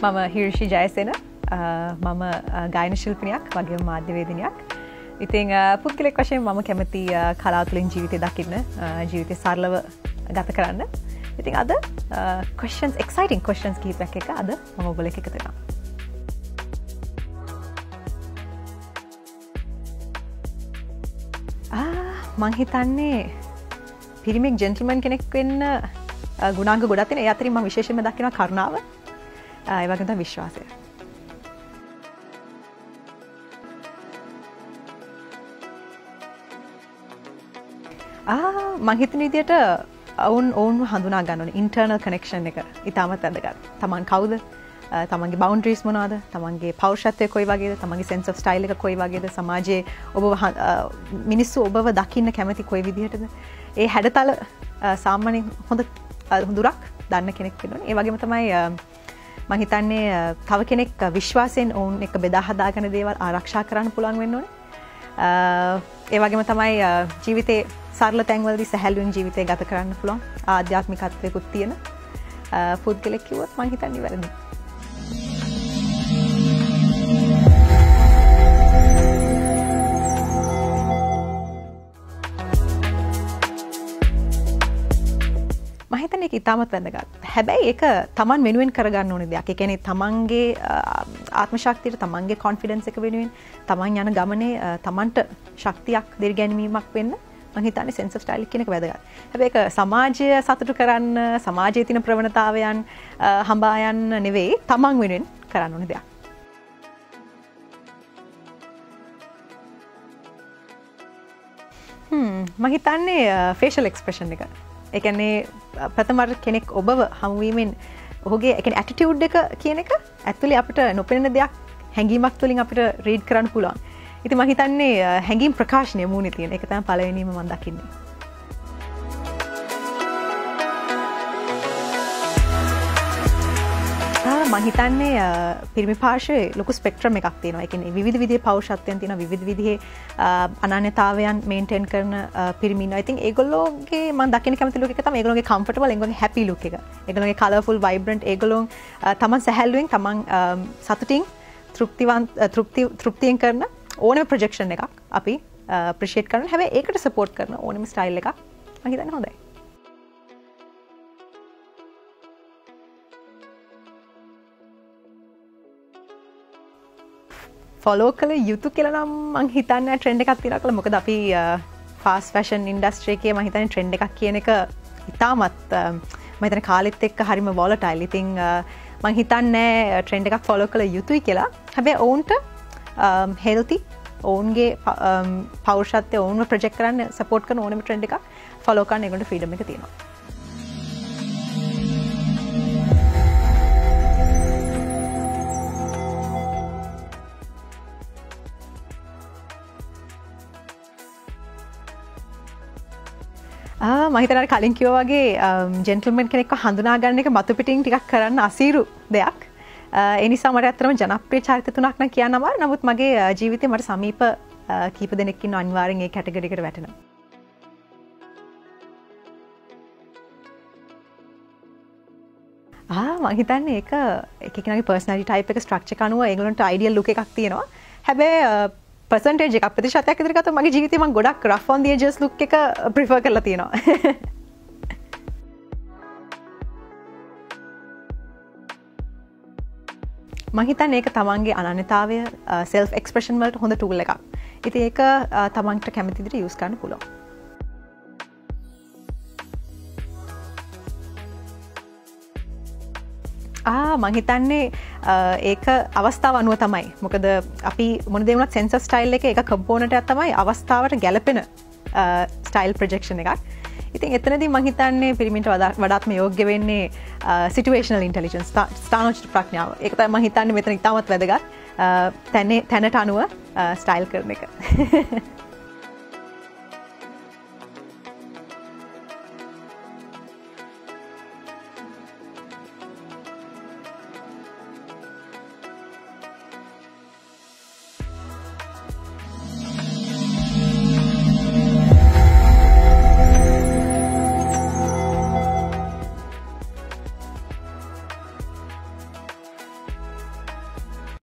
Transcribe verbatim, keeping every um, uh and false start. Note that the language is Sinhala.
මම Hirushi Jayasena මම ගායන ශිල්පිනියක් වගේම මාධ්‍යවේදිනියක්. ඉතින් පුද්ගලික වශයෙන් මම කැමති කලාව තුළින් ජීවිතය දකින්න, ජීවිතය සරලව ගත කරන්න. ඉතින් අද questions exciting questions කිහිපයක් එක අද මම ඔයගොල්ලෝ එක්ක එකතු වෙනවා. ආ මං හිතන්නේ පිරිමික් ජෙන්ටල්මන් කෙනෙක් වෙන්න ගුණාංග ගොඩක් තියෙනවා. ඒ අතරින් මම විශේෂයෙන්ම දකිනවා කරුණාව. ඒ වගේම තමයි විශ්වාසය. ආ මං හිතන විදියට ඔවුන් ඔවුන්ව හඳුනා ගන්න ඕනේ. ඉන්ටර්නල් කනෙක්ෂන් එක ඉතාමත් වැදගත්. තමන් කවුද? තමන්ගේ බවුන්ඩරිස් මොනවද? තමන්ගේ පෞරුෂත්වය කොයි වගේද? තමන්ගේ සෙන්ස් ඔෆ් ස්ටයිල් එක කොයි වගේද? සමාජයේ ඔබව මිනිස්සු ඔබව දකින්න කැමති කොයි විදිහටද? ඒ හැඩතල සාමාන්‍යයෙන් හොඳ හොඳුරක් දන්න කෙනෙක් වෙන්න ඕනේ. ඒ වගේම තමයි මම හිතන්නේ තව කෙනෙක් විශ්වාසයෙන් ඔවුන් එක බෙදා හදාගෙන දේවල් ආරක්ෂා කරන්න පුළුවන් වෙන්න ඕනේ. ඒ වගේම තමයි ජීවිතේ සරල තැන්වලදී සැහැල්ලුවෙන් ජීවිතය ගත කරන්න පුළුවන් ආධ්‍යාත්මිකත්වයකුත් තියෙන පුද්ගලෙක් කිව්වොත් මම හිතන්නේ වැරදි. මම හිතන්නේ ඒක ඉතාමත් වැදගත්. හැබැයි ඒක තමන් වෙනුවෙන් කරගන්න ඕනේ දෙයක්. ඒ කියන්නේ තමන්ගේ ආත්ම ශක්තියට, තමන්ගේ කොන්ෆිඩන්ස් එක වෙනුවෙන්, තමන් යන ගමනේ තමන්ට ශක්තියක් දිරිගැන්වීමක් වෙන්න මම හිතන්නේ සෙන්ස් ඔෆ් ස්ටයිල් කියන එක වැදගත්. හැබැයි ඒක සමාජය සතුටු කරන්න, සමාජයේ තියෙන ප්‍රවණතාවයන් හඹා යන්න නෙවෙයි, තමන් වෙනුවෙන් කරන්න ඕනේ දෙයක්. හ්ම් මම හිතන්නේ ෆේෂල් එක්ස්ප්‍රෙෂන් එක. ඒ කියන්නේ ප්‍රථමවර කෙනෙක් ඔබව හමුවීමෙන් ඔහුගේ ඒ කියන්නේ ඇටිටියුඩ් එක කියන එක ඇක්චුලි අපිට නොපෙනෙන දෙයක් හැඟීමක් තුළින් අපිට රීඩ් කරන්න පුළුවන්. ඉතින් මම හිතන්නේ හැඟීම් ප්‍රකාශනය මූණේ තියෙන එක තමයි පළවෙනිම මම දකින්නේ. ආ මම හිතන්නේ පිරිමි පාර්ශ්වයේ ලොකු ස්පෙක්ට්‍රම් එකක් තියෙනවා. ඒ කියන්නේ විවිධ විදිහේ පෞරුෂත්වයන් තියෙනවා, විවිධ විදිහේ අනන්‍යතාවයන් මේන්ටේන් කරන පිරිමි ඉන්නවා. ඉතින් ඒගොල්ලෝගේ මම දකින්න කැමති ලුක් එක තමයි ඒගොල්ලෝගේ කම්ෆර්ටබල්, ඒගොල්ලෝගේ හැපි ලුක් එක. ඒගොල්ලෝගේ කලර්ෆුල්, වයිබ්‍රන්ට්, ඒගොල්ලෝ තමන් සැහැල්ලුවෙන්, තමන් සතුටින්, තෘප්තිවන්ත තෘප්ති තෘප්තියෙන් කරන ඕනම ප්‍රොජෙක්ෂන් එකක් අපි අප්‍රීෂিয়েට් කරනවා. හැබැයි ඒකට සපෝට් කරන ඕනම ස්ටයිල් එකක් මම හිතන්නේ හොඳයි. ෆලෝ කළ යුතු කියලා නම් මම හිතන්නේ ට්‍රෙන්ඩ් එකක් තියෙනවා කියලා. මොකද අපි ෆාස්ට් ෆැෂන් ඉන්ඩස්ට්‍රි එකේ මම හිතන්නේ ට්‍රෙන්ඩ් එකක් කියන එක ඉතාමත් මම හිතන්නේ කාලෙත් එක්ක හරිම වොලටයිල්. ඉතින් මම හිතන්නේ ට්‍රෙන්ඩ් එකක් ෆලෝ කළ යුතුයි කියලා. හැබැයි ඔවුන්ට හෙල්ති, ඔවුන්ගේ පෞරුෂත්වය ඔවුන්ව ප්‍රොජෙක්ට් කරන්න සපෝට් කරන ඕනම ට්‍රෙන්ඩ් එකක් ෆලෝ කරන්න ඒගොල්ලන්ට ෆ්‍රීඩම් එක තියෙනවා. ආ මම හිතනවා කලින් කිව්වා වගේ ජෙන්ටල්මන් කෙනෙක්ව හඳුනා ගන්න එක මතු පිටින් ටිකක් කරන්න අසීරු දෙයක්. ඒ නිසා මට ඇත්තටම ජනප්‍රිය චරිත තුනක් නම් කියන්න අමාරුයි. නමුත් මගේ ජීවිතේ මට සමීප කීප දෙනෙක් ඉන්න අනිවාර්යෙන් ඒ කැටගරි එකට වැටෙනවා. ආ මම හිතන්නේ ඒක එක එකනාගේ පර්සනැලිටි ටයිප් එක ස්ට්‍රක්චර් එක අනුව ඒගොල්ලන්ට අයිඩියල් ලුක් එකක් තියෙනවා. හැබැයි පර්සන්ටේජ් එකක් ප්‍රතිශතයක් විතර ගත්තොත් මගේ ජීවිතේ මම ගොඩක් rough on the edges look එක ප්‍රිෆර් කරලා තියෙනවා. මම හිතන්නේ ඒක තමන්ගේ අනන්‍යතාවය, සෙල්ෆ් එක්ස්ප්‍රෙෂන් වලට හොඳ ටූල් එකක්. ඉතින් ඒක තමන්ට කැමති විදිහට යූස් කරන්න පුළුවන්. ආ මම හිතන්නේ ඒක අවස්ථාව අනුව තමයි. මොකද අපි මොන දේ වුණත් සෙන්ස් ඔෆ් ස්ටයිල් එකේ එක කම්පෝනන්ට් එකක් තමයි අවස්ථාවට ගැලපෙන ස්ටයිල් ප්‍රොජෙක්ෂන් එකක්. ඉතින් එතනදී මම හිතන්නේ පිරිමින්ට වඩාත්ම යෝග්‍ය වෙන්නේ සිටුේෂනල් ඉන්ටෙලිජන්ස්, ස්ථානෝචිත ප්‍රඥාව. ඒක තමයි මම හිතන්නේ මෙතන ඉතාමත් වැදගත්. තැනේ තැනට අනුව ස්ටයිල් කරන එක.